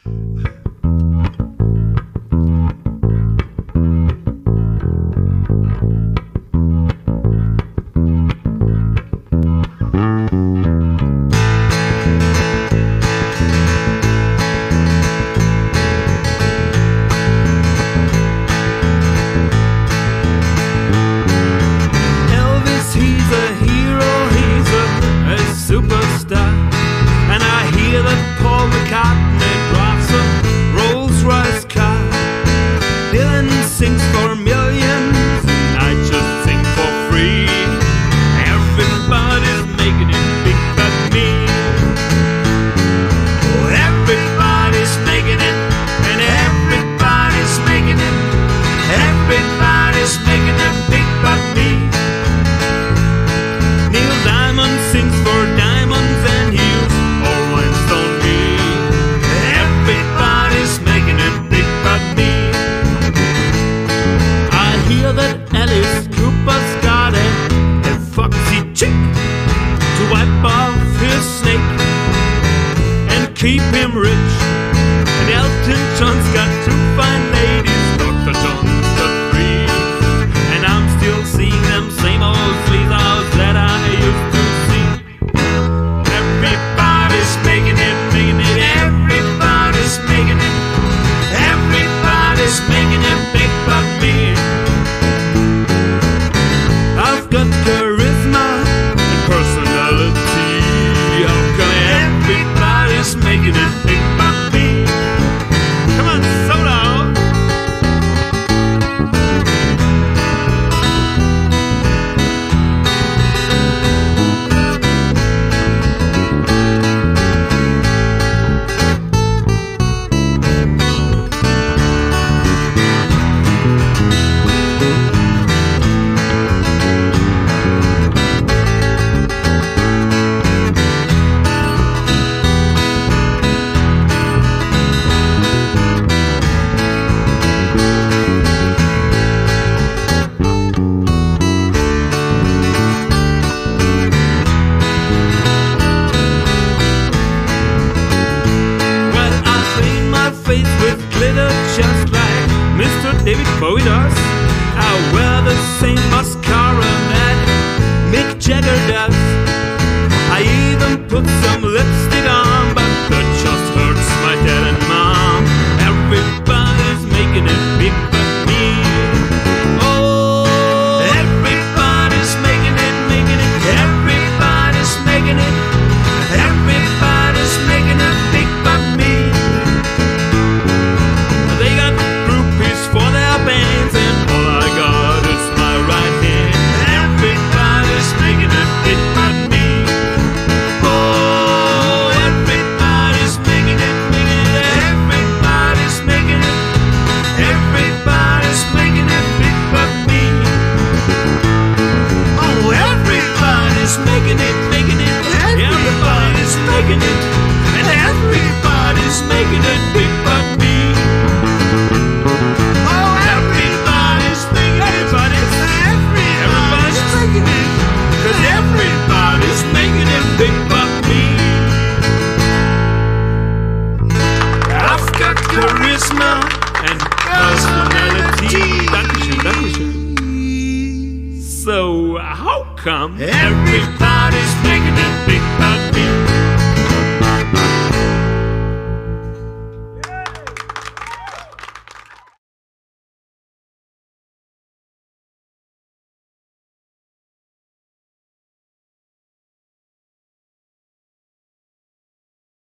And I hear that Paul McCartney drives a Rolls-Royce car. Dylan sings for millions, and I just sing for free. Everybody's making it big but me. Oh, everybody's making it, and everybody's making it. Everybody's making it big but me. Neil Diamond sings for diamonds and heels, or rhinestone me. Everybody's making it big but me. I hear that Alice Cooper's got a foxy chick to wipe off his snake and keep him rich. And Elton John's got two fine ladies, Dr. John's got three. And I'm still seeing them same old sleazers that I used to see. Everybody's making it, making it. Everybody's making it. Everybody's making it big but me. I've got charisma and personality. How come everybody's making it big but me? Come on, solo. With glitter just like Mr. David Bowie does. I wear the same mascara that Mick Jagger does. I even put some lipstick on, but that just hurts my dad and mom. Everybody's making it big but me. Oh, everybody's making it, making it. Everybody's making it. Everybody's making it big but me. They got groupies for their bands, and all I got is my right hand. Everybody's making it big but me. Oh, everybody's making it, making it. Everybody's making it. Everybody's making it big but me. Oh, everybody's making it, making it. Everybody's making it, and everybody's making it big but me. Everybody's making it big but me. I've got charisma and personality. Dankeschön, Dankeschön. So how come everybody's making it big but me?